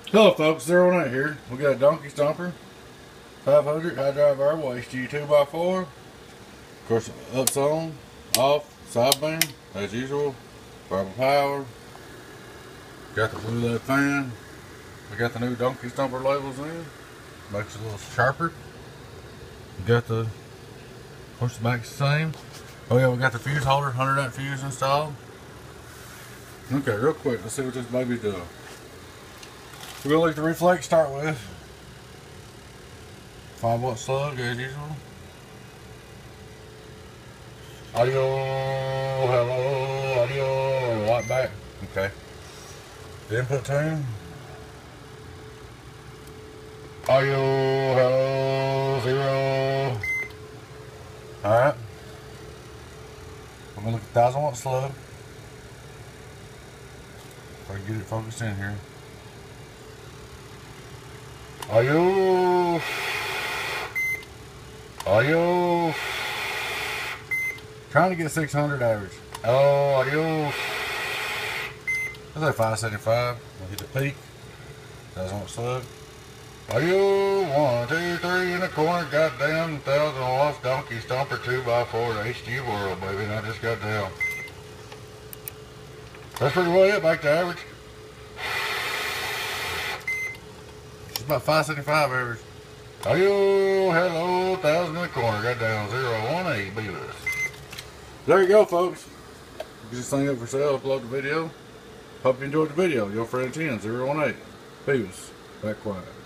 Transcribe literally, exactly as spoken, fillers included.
Hello folks, zero one eight here. We got a Donkey Stomper, five hundred high drive air waste G two by four. Of course, ups on, off, side beam, as usual. Variable power. Got the blue lead fan. We got the new Donkey Stomper labels in. Makes it a little sharper. We got the, of course, the back's the same. Oh yeah, we got the fuse holder, one hundred amp fuse installed. Okay, real quick, let's see what this baby's doing. We're going to let the reflex start with. five watt slug as usual. Audio, hello, audio, white back. Okay. The input tune. Audio, hello, zero. Alright. We're going to look at one thousand watt slug. If I can get it focused in here. Audio, audio, trying to get six hundred average. Oh, audio, that's like five seventy-five. We'll hit the peak. Thousand watt slug. Audio, one, two, three in the corner. Goddamn, thousand watts Donkey Stomper two by four to H D World, baby. And I just got down. That's pretty well it. Back to average. About five seventy-five average. Audio, hello, thousand in the corner. Got down zero one eight. Be with us. There you go, folks. Get this thing up for sale. Upload the video. Hope you enjoyed the video. Your friend ten zero one eight. Be with us. Back quiet.